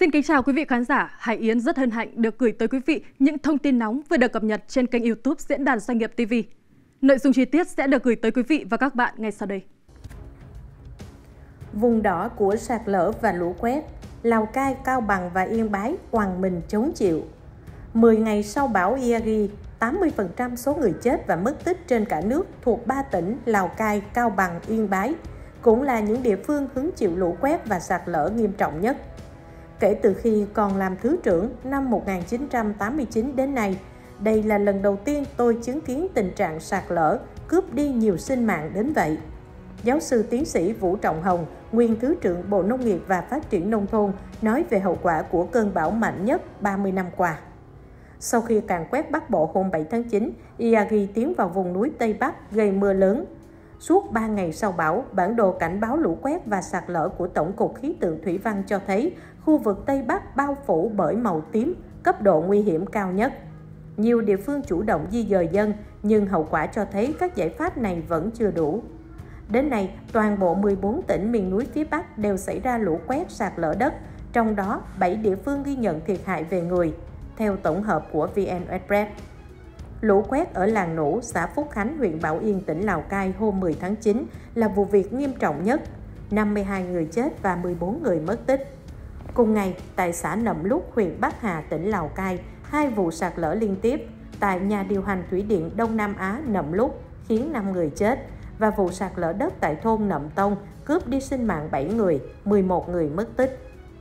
Xin kính chào quý vị khán giả. Hải Yến rất hân hạnh được gửi tới quý vị những thông tin nóng vừa được cập nhật trên kênh YouTube Diễn đàn Doanh nghiệp TV. Nội dung chi tiết sẽ được gửi tới quý vị và các bạn ngay sau đây. Vùng đỏ của sạt lở và lũ quét, Lào Cai, Cao Bằng và Yên Bái oằn mình chống chịu. 10 ngày sau bão Yagi, 80% số người chết và mất tích trên cả nước thuộc 3 tỉnh Lào Cai, Cao Bằng, Yên Bái, cũng là những địa phương hứng chịu lũ quét và sạt lở nghiêm trọng nhất. Kể từ khi còn làm Thứ trưởng năm 1989 đến nay, đây là lần đầu tiên tôi chứng kiến tình trạng sạt lở cướp đi nhiều sinh mạng đến vậy. Giáo sư tiến sĩ Vũ Trọng Hồng, nguyên Thứ trưởng Bộ Nông nghiệp và Phát triển Nông thôn, nói về hậu quả của cơn bão mạnh nhất 30 năm qua. Sau khi càn quét Bắc Bộ hôm 7 tháng 9, Yagi tiến vào vùng núi Tây Bắc gây mưa lớn. Suốt 3 ngày sau bão, bản đồ cảnh báo lũ quét và sạt lở của Tổng cục Khí tượng Thủy văn cho thấy khu vực Tây Bắc bao phủ bởi màu tím, cấp độ nguy hiểm cao nhất. Nhiều địa phương chủ động di dời dân, nhưng hậu quả cho thấy các giải pháp này vẫn chưa đủ. Đến nay, toàn bộ 14 tỉnh miền núi phía Bắc đều xảy ra lũ quét sạt lở đất, trong đó 7 địa phương ghi nhận thiệt hại về người, theo tổng hợp của VN Express. Lũ quét ở làng Nủ, xã Phúc Khánh, huyện Bảo Yên, tỉnh Lào Cai hôm 10 tháng 9 là vụ việc nghiêm trọng nhất, 52 người chết và 14 người mất tích. Cùng ngày, tại xã Nậm Lúc, huyện Bắc Hà, tỉnh Lào Cai, 2 vụ sạt lở liên tiếp tại nhà điều hành Thủy điện Đông Nam Á Nậm Lúc khiến 5 người chết và vụ sạt lở đất tại thôn Nậm Tông cướp đi sinh mạng 7 người, 11 người mất tích.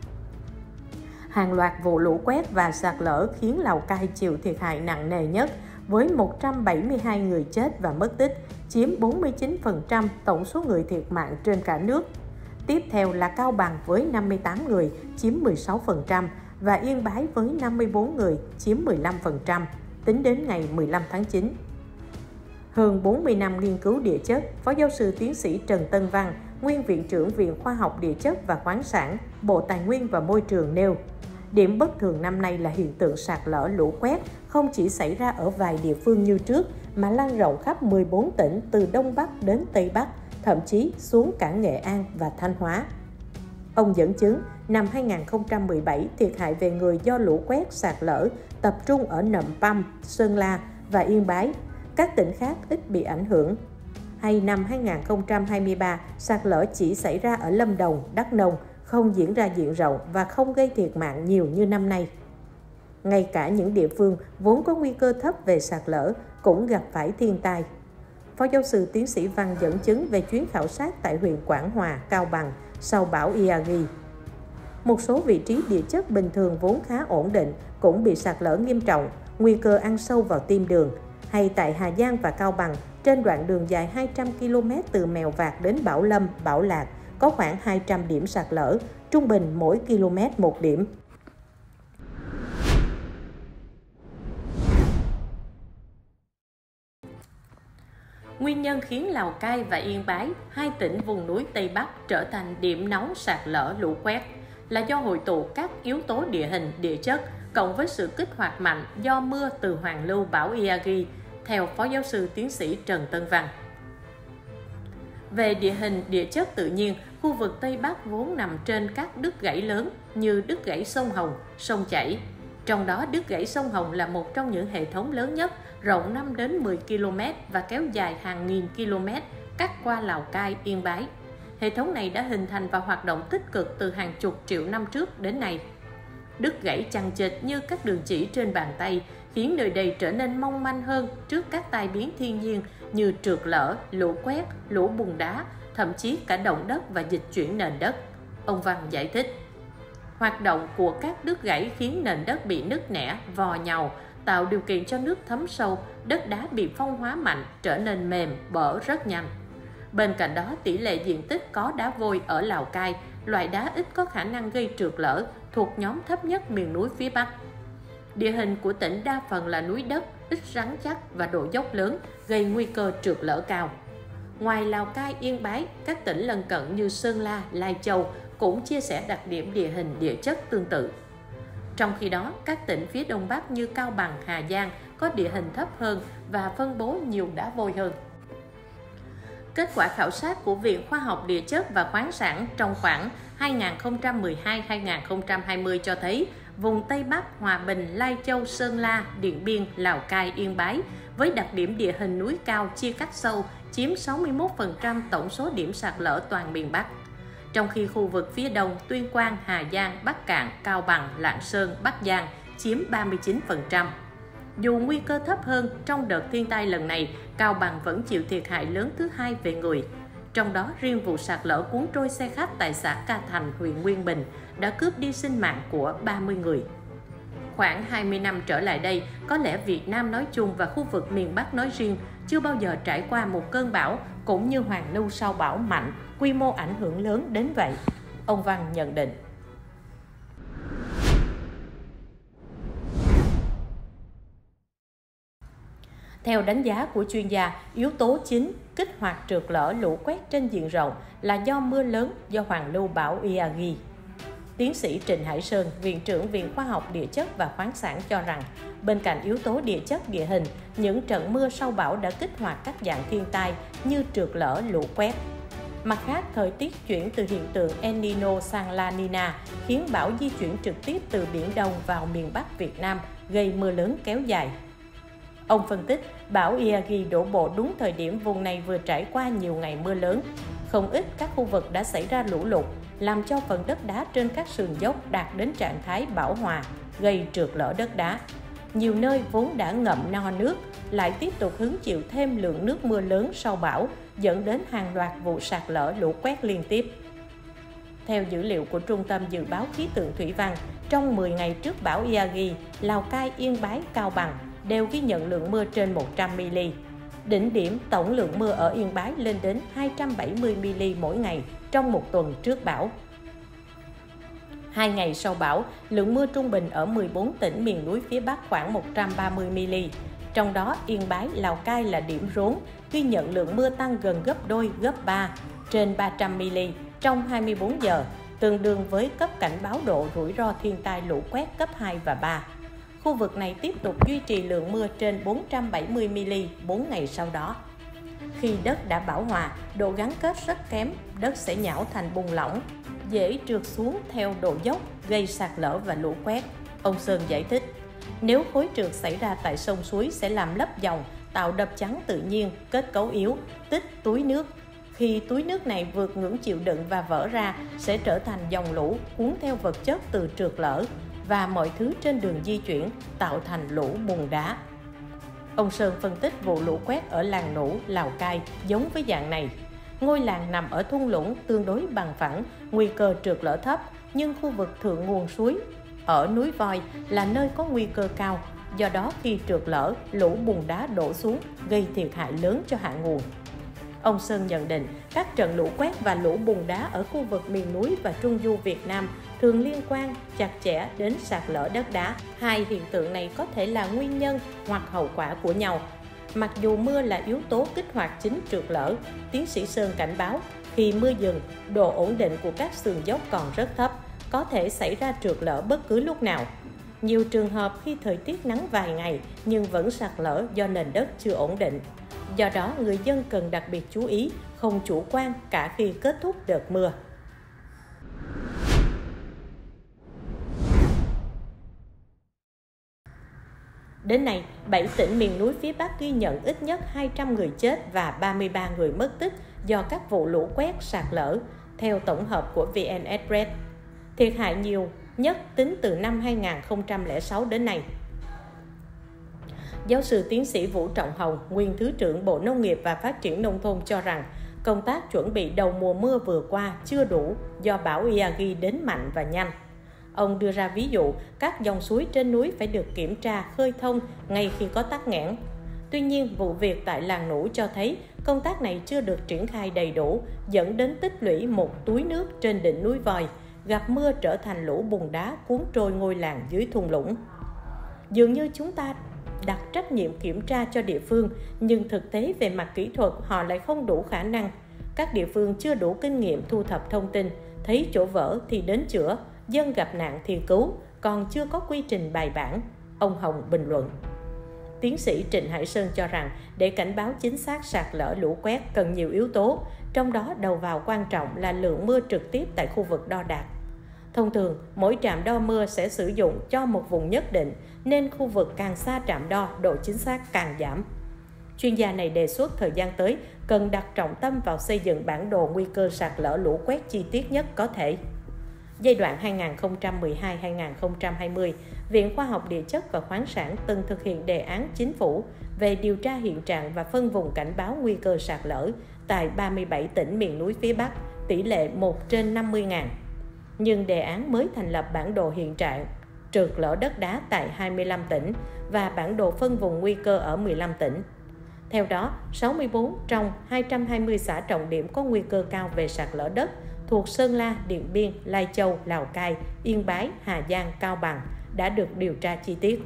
Hàng loạt vụ lũ quét và sạt lở khiến Lào Cai chịu thiệt hại nặng nề nhất với 172 người chết và mất tích, chiếm 49% tổng số người thiệt mạng trên cả nước. Tiếp theo là Cao Bằng với 58 người, chiếm 16%, và Yên Bái với 54 người, chiếm 15%, tính đến ngày 15 tháng 9. Hơn 40 năm nghiên cứu địa chất, Phó giáo sư tiến sĩ Trần Tân Văn, nguyên Viện trưởng Viện Khoa học Địa chất và Khoáng sản, Bộ Tài nguyên và Môi trường nêu, điểm bất thường năm nay là hiện tượng sạt lở lũ quét không chỉ xảy ra ở vài địa phương như trước mà lan rộng khắp 14 tỉnh từ Đông Bắc đến Tây Bắc, thậm chí xuống cả Nghệ An và Thanh Hóa. Ông dẫn chứng, năm 2017 thiệt hại về người do lũ quét sạt lở tập trung ở Nậm Păm, Sơn La và Yên Bái, các tỉnh khác ít bị ảnh hưởng. Hay năm 2023, sạt lở chỉ xảy ra ở Lâm Đồng, Đắk Nông, không diễn ra diện rộng và không gây thiệt mạng nhiều như năm nay. Ngay cả những địa phương vốn có nguy cơ thấp về sạt lở cũng gặp phải thiên tai. Phó giáo sư tiến sĩ Văn dẫn chứng về chuyến khảo sát tại huyện Quảng Hòa, Cao Bằng sau bão Yagi. Một số vị trí địa chất bình thường vốn khá ổn định cũng bị sạt lở nghiêm trọng, nguy cơ ăn sâu vào tim đường. Hay tại Hà Giang và Cao Bằng, trên đoạn đường dài 200 km từ Mèo Vạc đến Bảo Lâm, Bảo Lạc, có khoảng 200 điểm sạt lở, trung bình mỗi km một điểm. Nguyên nhân khiến Lào Cai và Yên Bái, 2 tỉnh vùng núi Tây Bắc trở thành điểm nóng sạt lở lũ quét là do hội tụ các yếu tố địa hình, địa chất cộng với sự kích hoạt mạnh do mưa từ hoàn lưu bão Yagi, theo Phó giáo sư tiến sĩ Trần Tân Văn. Về địa hình, địa chất tự nhiên, khu vực Tây Bắc vốn nằm trên các đứt gãy lớn như đứt gãy sông Hồng, sông Chảy. Trong đó, đứt gãy sông Hồng là một trong những hệ thống lớn nhất, rộng 5 đến 10 km và kéo dài hàng nghìn km, cắt qua Lào Cai, Yên Bái. Hệ thống này đã hình thành và hoạt động tích cực từ hàng chục triệu năm trước đến nay. Đứt gãy chằng chịt như các đường chỉ trên bàn tay, khiến nơi đây trở nên mong manh hơn trước các tai biến thiên nhiên như trượt lở, lũ quét, lũ bùn đá, thậm chí cả động đất và dịch chuyển nền đất. Ông Văn giải thích, hoạt động của các đứt gãy khiến nền đất bị nứt nẻ, vò nhàu, tạo điều kiện cho nước thấm sâu, đất đá bị phong hóa mạnh, trở nên mềm, bở rất nhanh. Bên cạnh đó, tỷ lệ diện tích có đá vôi ở Lào Cai, loại đá ít có khả năng gây trượt lở, thuộc nhóm thấp nhất miền núi phía Bắc. Địa hình của tỉnh đa phần là núi đất, ít rắn chắc và độ dốc lớn, gây nguy cơ trượt lở cao. Ngoài Lào Cai, Yên Bái, các tỉnh lân cận như Sơn La, Lai Châu cũng chia sẻ đặc điểm địa hình địa chất tương tự. Trong khi đó, các tỉnh phía Đông Bắc như Cao Bằng, Hà Giang có địa hình thấp hơn và phân bố nhiều đá vôi hơn. kết quả khảo sát của Viện Khoa học Địa chất và Khoáng sản trong khoảng 2012-2020 cho thấy vùng Tây Bắc, Hòa Bình, Lai Châu, Sơn La, Điện Biên, Lào Cai, Yên Bái với đặc điểm địa hình núi cao chia cắt sâu chiếm 61% tổng số điểm sạt lở toàn miền Bắc. Trong khi khu vực phía Đông, Tuyên Quang, Hà Giang, Bắc Kạn, Cao Bằng, Lạng Sơn, Bắc Giang chiếm 39%. Dù nguy cơ thấp hơn, trong đợt thiên tai lần này, Cao Bằng vẫn chịu thiệt hại lớn thứ hai về người. Trong đó, riêng vụ sạt lở cuốn trôi xe khách tại xã Ca Thành, huyện Nguyên Bình đã cướp đi sinh mạng của 30 người. Khoảng 20 năm trở lại đây, có lẽ Việt Nam nói chung và khu vực miền Bắc nói riêng chưa bao giờ trải qua một cơn bão cũng như hoàn lưu sau bão mạnh, quy mô ảnh hưởng lớn đến vậy. Ông Văn nhận định. Theo đánh giá của chuyên gia, yếu tố chính kích hoạt trượt lở lũ quét trên diện rộng là do mưa lớn do hoàn lưu bão Yagi. Tiến sĩ Trịnh Hải Sơn, Viện trưởng Viện Khoa học Địa chất và Khoáng sản cho rằng, bên cạnh yếu tố địa chất địa hình, những trận mưa sau bão đã kích hoạt các dạng thiên tai như trượt lở, lũ quét. Mặt khác, thời tiết chuyển từ hiện tượng El Nino sang La Nina khiến bão di chuyển trực tiếp từ Biển Đông vào miền Bắc Việt Nam, gây mưa lớn kéo dài. Ông phân tích, bão Yagi đổ bộ đúng thời điểm vùng này vừa trải qua nhiều ngày mưa lớn. Không ít các khu vực đã xảy ra lũ lụt, làm cho phần đất đá trên các sườn dốc đạt đến trạng thái bão hòa, gây trượt lở đất đá. Nhiều nơi vốn đã ngậm no nước, lại tiếp tục hứng chịu thêm lượng nước mưa lớn sau bão, dẫn đến hàng loạt vụ sạt lở lũ quét liên tiếp. Theo dữ liệu của Trung tâm Dự báo Khí tượng Thủy văn, trong 10 ngày trước bão Yagi, Lào Cai, Yên Bái, Cao Bằng đều ghi nhận lượng mưa trên 100 mm. Đỉnh điểm tổng lượng mưa ở Yên Bái lên đến 270 mm mỗi ngày trong một tuần trước bão. 2 ngày sau bão, lượng mưa trung bình ở 14 tỉnh miền núi phía Bắc khoảng 130 mm. Trong đó, Yên Bái, Lào Cai là điểm rốn, ghi nhận lượng mưa tăng gần gấp đôi, gấp 3, trên 300 mm trong 24 giờ, tương đương với cấp cảnh báo độ rủi ro thiên tai lũ quét cấp 2 và 3. Khu vực này tiếp tục duy trì lượng mưa trên 470 mm 4 ngày sau đó. Khi đất đã bão hòa, độ gắn kết rất kém, đất sẽ nhão thành bùn lỏng, dễ trượt xuống theo độ dốc, gây sạt lở và lũ quét. Ông Sơn giải thích, nếu khối trượt xảy ra tại sông suối sẽ làm lấp dòng, tạo đập chắn tự nhiên, kết cấu yếu, tích túi nước. Khi túi nước này vượt ngưỡng chịu đựng và vỡ ra, sẽ trở thành dòng lũ cuốn theo vật chất từ trượt lở và mọi thứ trên đường di chuyển, tạo thành lũ bùn đá. Ông Sơn phân tích vụ lũ quét ở làng Nủ, Lào Cai giống với dạng này. Ngôi làng nằm ở thung lũng tương đối bằng phẳng, nguy cơ trượt lở thấp, nhưng khu vực thượng nguồn suối ở núi Voi là nơi có nguy cơ cao. Do đó khi trượt lở, lũ bùn đá đổ xuống, gây thiệt hại lớn cho hạ nguồn. Ông Sơn nhận định, các trận lũ quét và lũ bùn đá ở khu vực miền núi và Trung Du Việt Nam thường liên quan chặt chẽ đến sạt lở đất đá. Hai hiện tượng này có thể là nguyên nhân hoặc hậu quả của nhau. Mặc dù mưa là yếu tố kích hoạt chính trượt lở, tiến sĩ Sơn cảnh báo, khi mưa dừng, độ ổn định của các sườn dốc còn rất thấp, có thể xảy ra trượt lở bất cứ lúc nào. Nhiều trường hợp khi thời tiết nắng vài ngày nhưng vẫn sạt lở do nền đất chưa ổn định. Do đó, người dân cần đặc biệt chú ý, không chủ quan cả khi kết thúc đợt mưa. Đến nay, 7 tỉnh miền núi phía Bắc ghi nhận ít nhất 200 người chết và 33 người mất tích do các vụ lũ quét sạt lở, theo tổng hợp của VN Express. Thiệt hại nhiều nhất tính từ năm 2006 đến nay. Giáo sư tiến sĩ Vũ Trọng Hồng, nguyên Thứ trưởng Bộ Nông nghiệp và Phát triển Nông thôn cho rằng, công tác chuẩn bị đầu mùa mưa vừa qua chưa đủ do bão Yagi đến mạnh và nhanh. Ông đưa ra ví dụ, các dòng suối trên núi phải được kiểm tra khơi thông ngay khi có tắc nghẽn. Tuy nhiên, vụ việc tại làng Nủ cho thấy công tác này chưa được triển khai đầy đủ, dẫn đến tích lũy một túi nước trên đỉnh núi Voi, gặp mưa trở thành lũ bùn đá cuốn trôi ngôi làng dưới thung lũng. Dường như chúng ta đặt trách nhiệm kiểm tra cho địa phương, nhưng thực tế về mặt kỹ thuật họ lại không đủ khả năng. Các địa phương chưa đủ kinh nghiệm thu thập thông tin, thấy chỗ vỡ thì đến chữa, dân gặp nạn thì cứu, còn chưa có quy trình bài bản, ông Hồng bình luận. tiến sĩ Trịnh Hải Sơn cho rằng để cảnh báo chính xác sạt lở lũ quét cần nhiều yếu tố, trong đó đầu vào quan trọng là lượng mưa trực tiếp tại khu vực đo đạc. Thông thường, mỗi trạm đo mưa sẽ sử dụng cho một vùng nhất định, nên khu vực càng xa trạm đo, độ chính xác càng giảm. Chuyên gia này đề xuất thời gian tới cần đặt trọng tâm vào xây dựng bản đồ nguy cơ sạt lở lũ quét chi tiết nhất có thể. Giai đoạn 2012-2020, Viện Khoa học Địa chất và Khoáng sản từng thực hiện đề án chính phủ về điều tra hiện trạng và phân vùng cảnh báo nguy cơ sạt lở tại 37 tỉnh miền núi phía Bắc, tỷ lệ 1/50.000. Nhưng đề án mới thành lập bản đồ hiện trạng trượt lở đất đá tại 25 tỉnh và bản đồ phân vùng nguy cơ ở 15 tỉnh. Theo đó, 64 trong 220 xã trọng điểm có nguy cơ cao về sạt lở đất thuộc Sơn La, Điện Biên, Lai Châu, Lào Cai, Yên Bái, Hà Giang, Cao Bằng đã được điều tra chi tiết.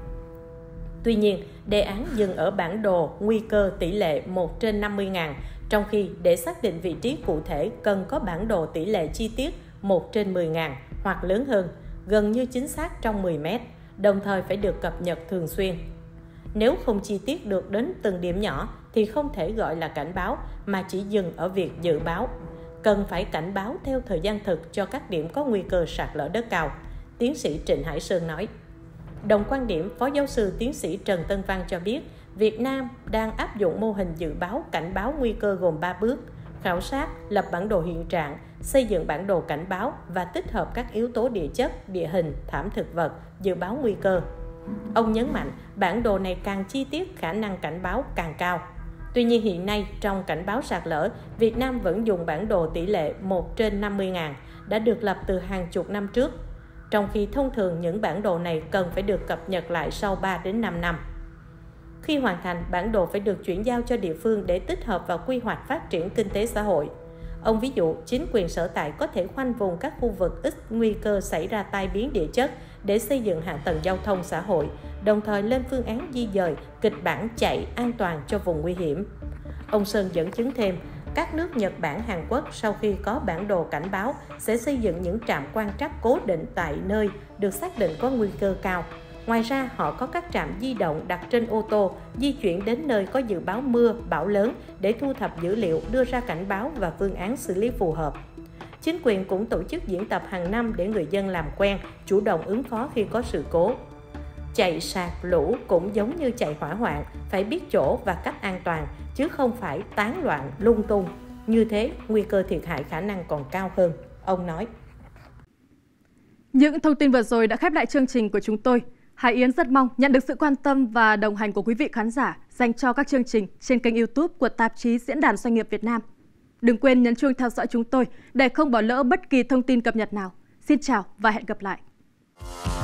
Tuy nhiên, đề án dừng ở bản đồ nguy cơ tỷ lệ 1/50.000, trong khi để xác định vị trí cụ thể cần có bản đồ tỷ lệ chi tiết 1/10.000 hoặc lớn hơn, gần như chính xác trong 10 mét, đồng thời phải được cập nhật thường xuyên. Nếu không chi tiết được đến từng điểm nhỏ thì không thể gọi là cảnh báo mà chỉ dừng ở việc dự báo. Cần phải cảnh báo theo thời gian thực cho các điểm có nguy cơ sạt lở đất cao, tiến sĩ Trịnh Hải Sơn nói. Đồng quan điểm, Phó giáo sư tiến sĩ Trần Tân Văn cho biết, Việt Nam đang áp dụng mô hình dự báo cảnh báo nguy cơ gồm 3 bước: khảo sát, lập bản đồ hiện trạng, xây dựng bản đồ cảnh báo và tích hợp các yếu tố địa chất, địa hình, thảm thực vật, dự báo nguy cơ. Ông nhấn mạnh, bản đồ này càng chi tiết, khả năng cảnh báo càng cao. Tuy nhiên hiện nay, trong cảnh báo sạt lở, Việt Nam vẫn dùng bản đồ tỷ lệ 1/50.000 đã được lập từ hàng chục năm trước, trong khi thông thường những bản đồ này cần phải được cập nhật lại sau 3 đến 5 năm. Khi hoàn thành, bản đồ phải được chuyển giao cho địa phương để tích hợp vào quy hoạch phát triển kinh tế xã hội. Ông ví dụ, chính quyền sở tại có thể khoanh vùng các khu vực ít nguy cơ xảy ra tai biến địa chất để xây dựng hạ tầng giao thông xã hội, đồng thời lên phương án di dời, kịch bản chạy an toàn cho vùng nguy hiểm. Ông Sơn dẫn chứng thêm, các nước Nhật Bản, Hàn Quốc sau khi có bản đồ cảnh báo sẽ xây dựng những trạm quan trắc cố định tại nơi được xác định có nguy cơ cao. Ngoài ra, họ có các trạm di động đặt trên ô tô, di chuyển đến nơi có dự báo mưa, bão lớn để thu thập dữ liệu, đưa ra cảnh báo và phương án xử lý phù hợp. Chính quyền cũng tổ chức diễn tập hàng năm để người dân làm quen, chủ động ứng phó khi có sự cố. Chạy sạt lũ cũng giống như chạy hỏa hoạn, phải biết chỗ và cách an toàn, chứ không phải tán loạn lung tung. Như thế, nguy cơ thiệt hại khả năng còn cao hơn, ông nói. Những thông tin vừa rồi đã khép lại chương trình của chúng tôi. Hải Yến rất mong nhận được sự quan tâm và đồng hành của quý vị khán giả dành cho các chương trình trên kênh YouTube của tạp chí Diễn đàn Doanh nghiệp Việt Nam. Đừng quên nhấn chuông theo dõi chúng tôi để không bỏ lỡ bất kỳ thông tin cập nhật nào. Xin chào và hẹn gặp lại!